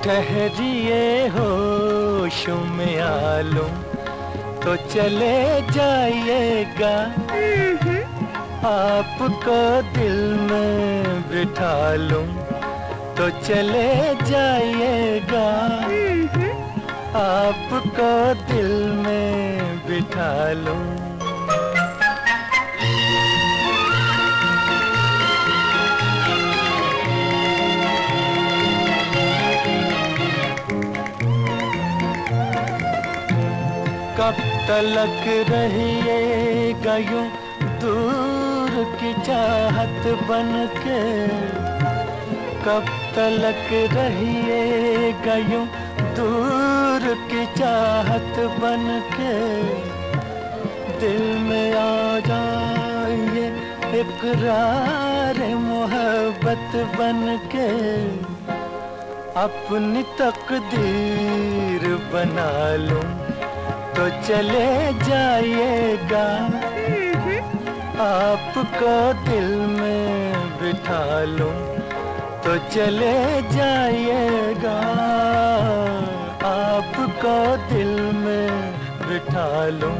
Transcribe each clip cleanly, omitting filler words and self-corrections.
ठहरिए होश में आलूं तो चले जाइएगा, आपको दिल में बिठा लूं तो चले जाइएगा, आपको दिल में बिठा लूं। कब तलक रहिएगा यूं दूर की चाहत बनके, कब तलक रहिएगा यूं दूर की चाहत बनके, दिल में आ जाइए इकरार मोहब्बत बनके, अपनी तकदीर बना लूं तो चले जाइएगा, आपको दिल में बिठा लूं तो चले जाइएगा, आपको दिल में बिठा लूं।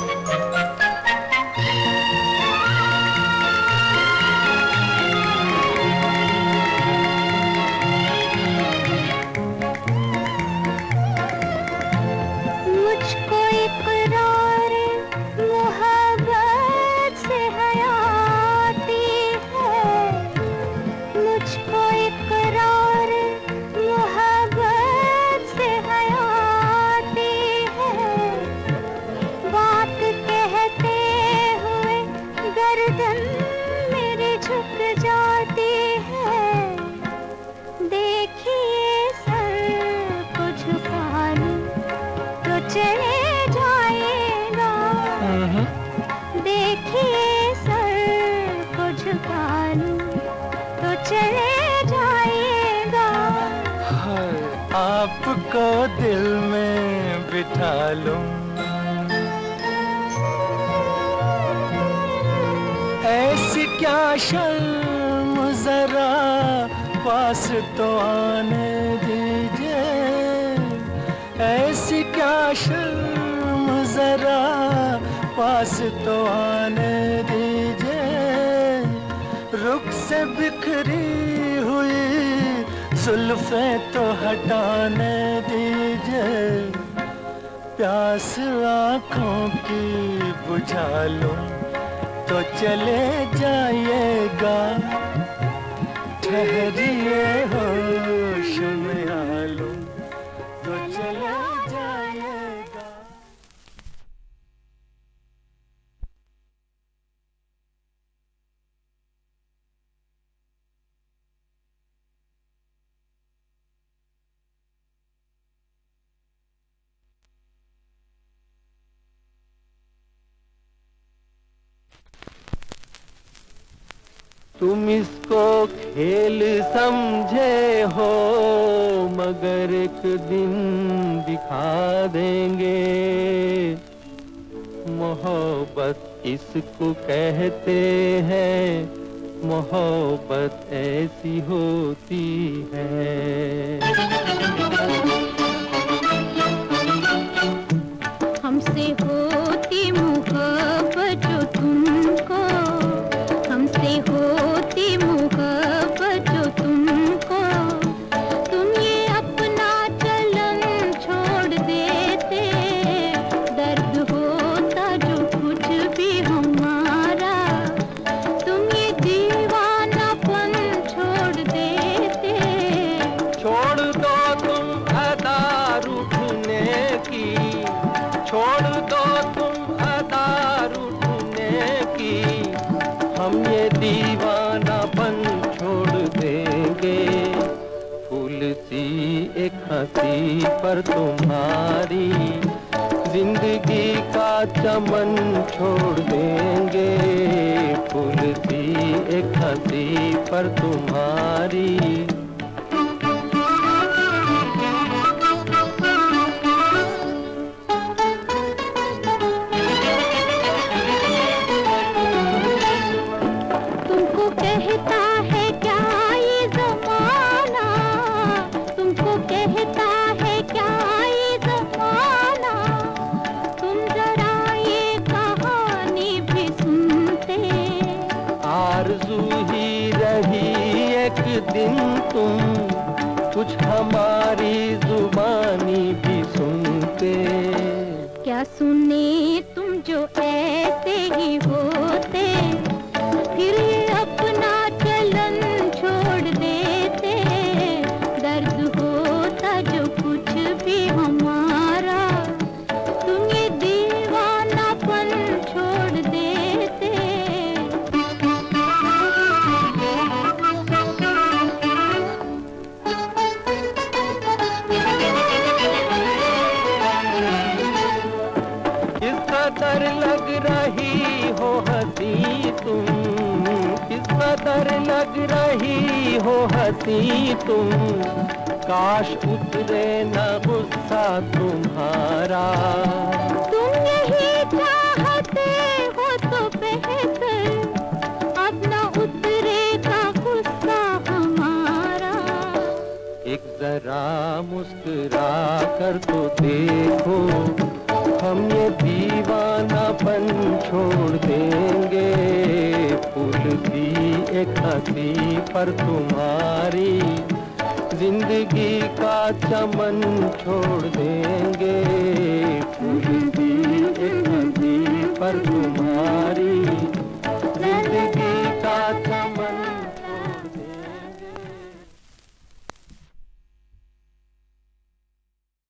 आपको दिल में बिठा लूं। ऐसी क्या शर्म जरा पास तो आने दीजिए, ऐसी क्या शर्म जरा पास तो आने दीजिए, रुख से बिखरी हुई जुल्फें तो हटाने दीजिए, प्यास आँखों की बुझा लूं तो चले जाइएगा, ठहरिए होश में आ लूं तो चले जाइएगा। तुम इसको खेल समझे हो, मगर एक दिन दिखा देंगे, मोहब्बत इसको कहते हैं, मोहब्बत ऐसी होती है। हमसे होती मोहब्बत जो तुमको, हमसे होती मोहब्बत जो तुमको, तुम ये अपना चलन छोड़ देते, दर्द होता जो कुछ भी हमारा, तुम ये दीवानापन छोड़ देते। छोड़ दो तुम अदा रूठने की, छोड़ दो तुम अदा रूठने की, हम ये दीवानापन छोड़ देंगे, फूल सी एक हंसी पर तुम्हारी जिंदगी का चमन छोड़ देंगे, फूल सी एक हंसी पर तुम्हारी। कहता है क्या ये ज़माना, तुमको कहता हमारी जुबानी भी सुनते। क्या सुने तुम जो ऐसे ही होते, फिर ये अपना चलन छोड़ देते। दर्द होता जो कुछ भी हमारा, तुम ये दीवानापन छोड़ देते। किस कदर लग रही हो हंसी तुम, किस कदर लग रही हो हंसी तुम। काश उतरे न गुस्सा तुम्हारा। तुम यही चाहते हो तो बेहतर, अब न उतरेगा गुस्सा हमारा। एक जरा मुस्कुरा कर तो देखो, हम ये दीवानापन छोड़ देंगे। फूल सी एक हंसी पर तुम्हारी जिंदगी का चमन छोड़ देंगे। फूल सी एक हंसी पर तुम्हारी